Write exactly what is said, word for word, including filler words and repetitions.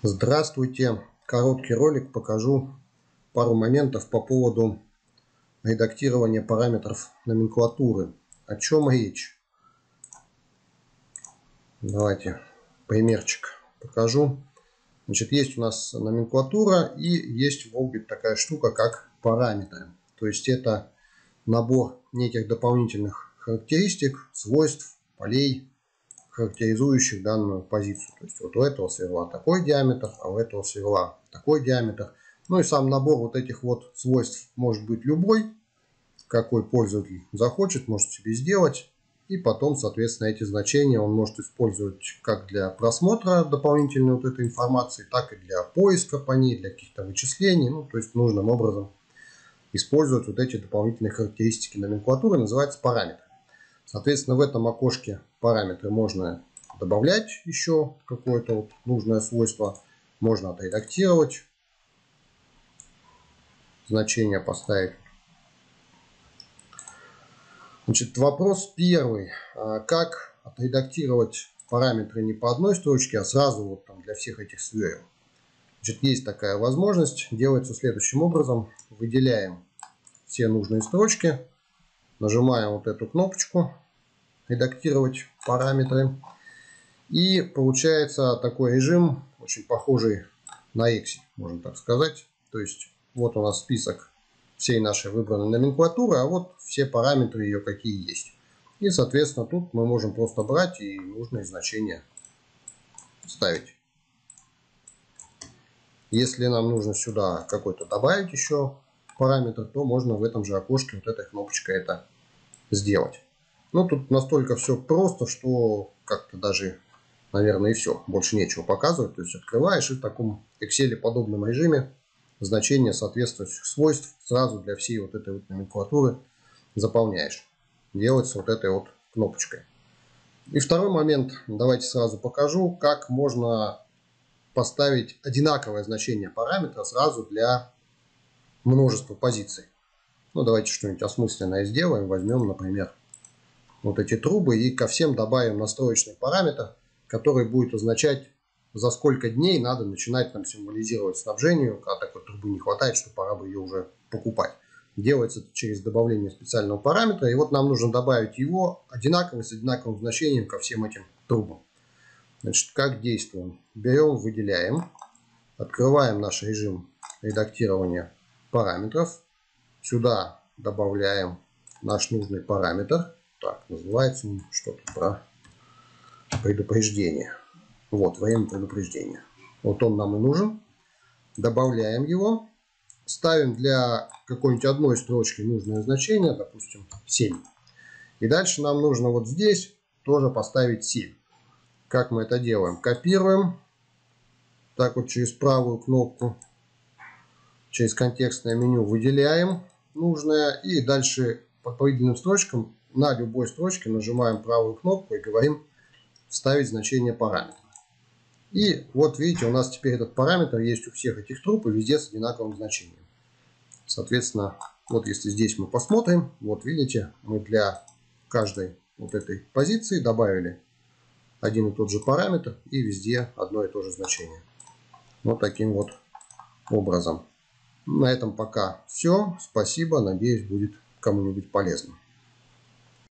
Здравствуйте! Короткий ролик, покажу пару моментов по поводу редактирования параметров номенклатуры. О чем речь? Давайте примерчик покажу. Значит, есть у нас номенклатура и есть в Volbit такая штука, как параметры. То есть это набор неких дополнительных характеристик, свойств, полей, характеризующих данную позицию. То есть вот у этого сверла такой диаметр, а у этого сверла такой диаметр. Ну и сам набор вот этих вот свойств может быть любой, какой пользователь захочет, может себе сделать. И потом, соответственно, эти значения он может использовать как для просмотра дополнительной вот этой информации, так и для поиска по ней, для каких-то вычислений. Ну, то есть нужным образом использовать вот эти дополнительные характеристики номенклатуры, называется параметр. Соответственно, в этом окошке параметры можно добавлять еще какое-то вот нужное свойство. Можно отредактировать. Значение поставить. Значит, вопрос первый. Как отредактировать параметры не по одной строчке, а сразу вот там для всех этих сверл? Значит, есть такая возможность. Делается следующим образом. Выделяем все нужные строчки. Нажимаем вот эту кнопочку «Редактировать параметры». И получается такой режим, очень похожий на Excel, можно так сказать. То есть вот у нас список всей нашей выбранной номенклатуры, а вот все параметры ее какие есть. И, соответственно, тут мы можем просто брать и нужные значения ставить. Если нам нужно сюда какой-то добавить еще параметр, то можно в этом же окошке вот этой кнопочкой это сделать. Ну, тут настолько все просто, что как-то даже, наверное, и все. Больше нечего показывать. То есть открываешь и в таком Excel подобном режиме значения соответствующих свойств сразу для всей вот этой вот номенклатуры заполняешь. Делается вот этой вот кнопочкой. И второй момент, давайте сразу покажу, как можно поставить одинаковое значение параметра сразу для множества позиций. Ну, давайте что-нибудь осмысленное сделаем. Возьмем, например, вот эти трубы и ко всем добавим настроечный параметр, который будет означать, за сколько дней надо начинать нам символизировать снабжению, когда такой трубы не хватает, что пора бы ее уже покупать. Делается это через добавление специального параметра, и вот нам нужно добавить его одинаковый с одинаковым значением ко всем этим трубам. Значит, как действуем? Берем, выделяем, открываем наш режим редактирования параметров, сюда добавляем наш нужный параметр. Так, называется он что-то про предупреждение. Вот, время предупреждения. Вот он нам и нужен. Добавляем его. Ставим для какой-нибудь одной строчки нужное значение, допустим, семь. И дальше нам нужно вот здесь тоже поставить семь. Как мы это делаем? Копируем. Так вот через правую кнопку. Через контекстное меню выделяем нужное. И дальше по выделенным строчкам на любой строчке нажимаем правую кнопку и говорим «Вставить значение параметра». И вот видите, у нас теперь этот параметр есть у всех этих труб и везде с одинаковым значением. Соответственно, вот если здесь мы посмотрим, вот видите, мы для каждой вот этой позиции добавили один и тот же параметр и везде одно и то же значение. Вот таким вот образом. На этом пока все. Спасибо. Надеюсь, будет кому-нибудь полезно.